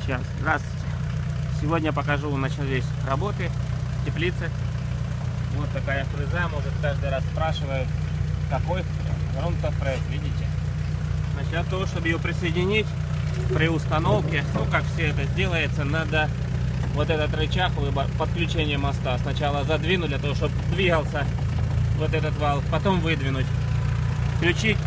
Сейчас, здравствуйте. Сегодня покажу, начались работы в теплице. Вот такая фреза, может каждый раз спрашивают, какой грунтофрез, видите? Значит, для того, чтобы ее присоединить при установке, ну как все это сделается, надо вот этот рычаг подключения моста сначала задвинуть, для того, чтобы двигался вот этот вал, потом выдвинуть, включить,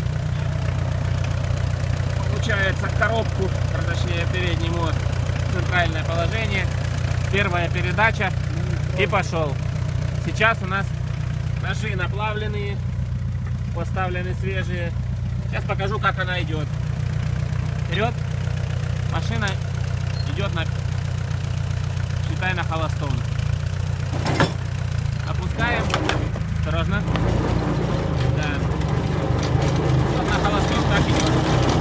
получается, коробку, точнее передний мост, центральное положение, первая передача и пошел. Сейчас у нас ножи наплавленные, поставлены свежие. Сейчас покажу, как она идет. Вперед. Машина идет на, считай, на холостом. Опускаем. Осторожно. Да. Вот на холостом так идет.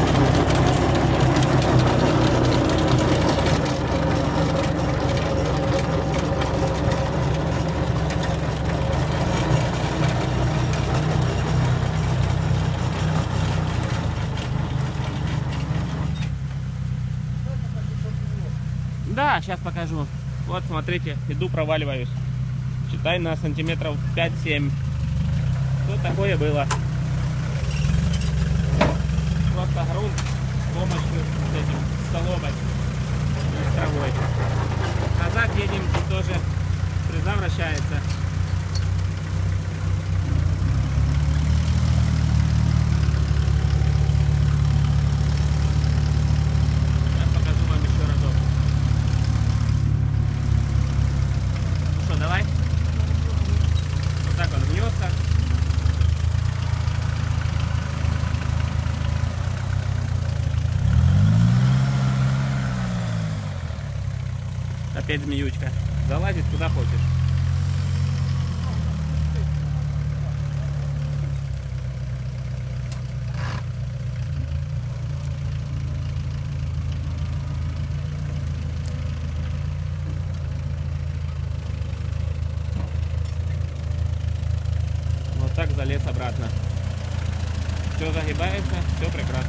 Да, сейчас покажу. Вот, смотрите, иду, проваливаюсь. Считай, на сантиметров 5-7. Что такое было? Просто грунт с помощью с этим, соломой и с травой. Назад едем, тут тоже фреза вращается. Давай. Вот так он гнется. Опять змеючка. Залазит куда хочешь. Так залез обратно. Все загибается, все прекрасно.